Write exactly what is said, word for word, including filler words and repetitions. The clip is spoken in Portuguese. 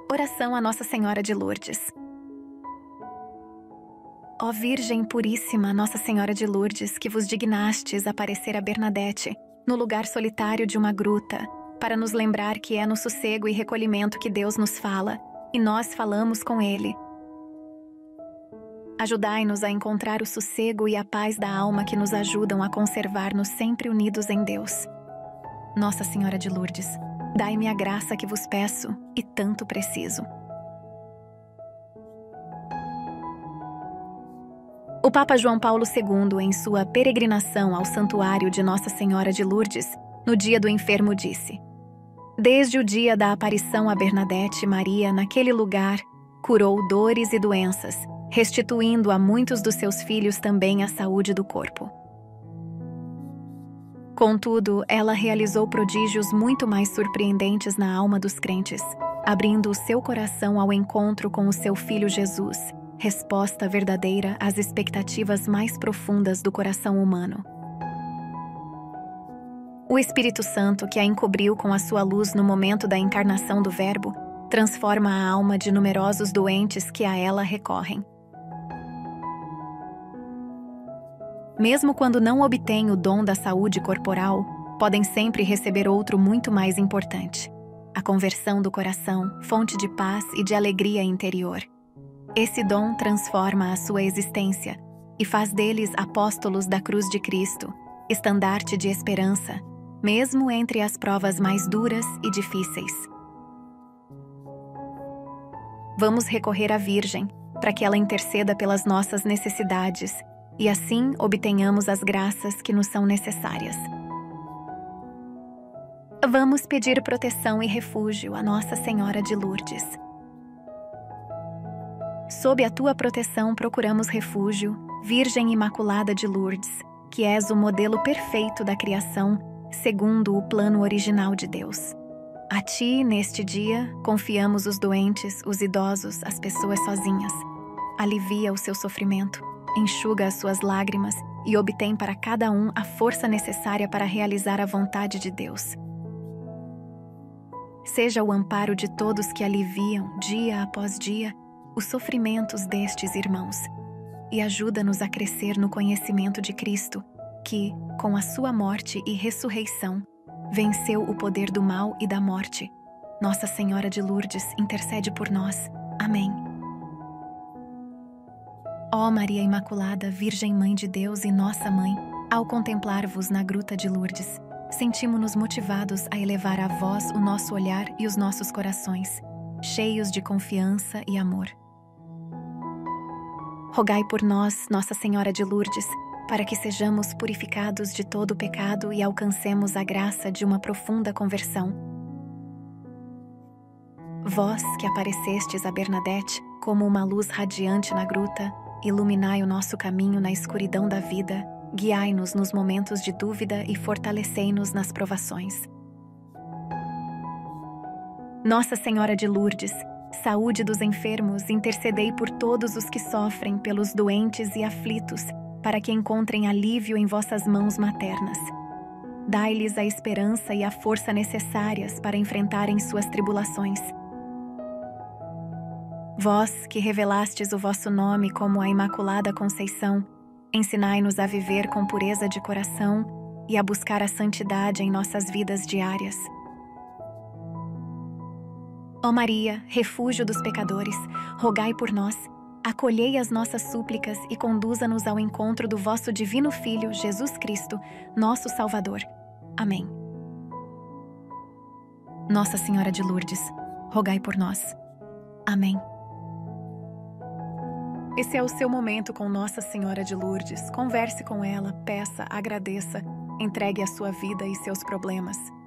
Oração a Nossa Senhora de Lourdes. Ó Virgem Puríssima Nossa Senhora de Lourdes, que vos dignastes aparecer a Bernadette, no lugar solitário de uma gruta, para nos lembrar que é no sossego e recolhimento que Deus nos fala, e nós falamos com Ele. Ajudai-nos a encontrar o sossego e a paz da alma que nos ajudam a conservar-nos sempre unidos em Deus. Nossa Senhora de Lourdes, dai-me a graça que vos peço e tanto preciso. O Papa João Paulo segundo, em sua peregrinação ao Santuário de Nossa Senhora de Lourdes, no dia do enfermo, disse: Desde o dia da aparição a Bernadette, Maria, naquele lugar, curou dores e doenças, restituindo a muitos dos seus filhos também a saúde do corpo. Contudo, ela realizou prodígios muito mais surpreendentes na alma dos crentes, abrindo o seu coração ao encontro com o seu Filho Jesus, resposta verdadeira às expectativas mais profundas do coração humano. O Espírito Santo, que a encobriu com a sua luz no momento da encarnação do Verbo, transforma a alma de numerosos doentes que a ela recorrem. Mesmo quando não obtêm o dom da saúde corporal, podem sempre receber outro muito mais importante: a conversão do coração, fonte de paz e de alegria interior. Esse dom transforma a sua existência e faz deles apóstolos da cruz de Cristo, estandarte de esperança, mesmo entre as provas mais duras e difíceis. Vamos recorrer à Virgem, para que ela interceda pelas nossas necessidades e assim obtenhamos as graças que nos são necessárias. Vamos pedir proteção e refúgio a Nossa Senhora de Lourdes. Sob a tua proteção procuramos refúgio, Virgem Imaculada de Lourdes, que és o modelo perfeito da criação, segundo o plano original de Deus. A ti, neste dia, confiamos os doentes, os idosos, as pessoas sozinhas. Alivia o seu sofrimento, enxuga as suas lágrimas e obtém para cada um a força necessária para realizar a vontade de Deus. Seja o amparo de todos que aliviam, dia após dia, os sofrimentos destes irmãos, e ajuda-nos a crescer no conhecimento de Cristo, que, com a sua morte e ressurreição, venceu o poder do mal e da morte. Nossa Senhora de Lourdes, intercede por nós. Amém. Ó Maria Imaculada, Virgem Mãe de Deus e Nossa Mãe, ao contemplar-vos na Gruta de Lourdes, sentimos-nos motivados a elevar a vós o nosso olhar e os nossos corações, cheios de confiança e amor. Rogai por nós, Nossa Senhora de Lourdes, para que sejamos purificados de todo o pecado e alcancemos a graça de uma profunda conversão. Vós que aparecestes a Bernadette como uma luz radiante na gruta, iluminai o nosso caminho na escuridão da vida, guiai-nos nos momentos de dúvida e fortalecei-nos nas provações. Nossa Senhora de Lourdes, saúde dos enfermos, intercedei por todos os que sofrem, pelos doentes e aflitos, para que encontrem alívio em vossas mãos maternas. Dai-lhes a esperança e a força necessárias para enfrentarem suas tribulações. Vós, que revelastes o vosso nome como a Imaculada Conceição, ensinai-nos a viver com pureza de coração e a buscar a santidade em nossas vidas diárias. Ó Maria, refúgio dos pecadores, rogai por nós, acolhei as nossas súplicas e conduza-nos ao encontro do vosso divino Filho, Jesus Cristo, nosso Salvador. Amém. Nossa Senhora de Lourdes, rogai por nós. Amém. Esse é o seu momento com Nossa Senhora de Lourdes. Converse com ela, peça, agradeça, entregue a sua vida e seus problemas.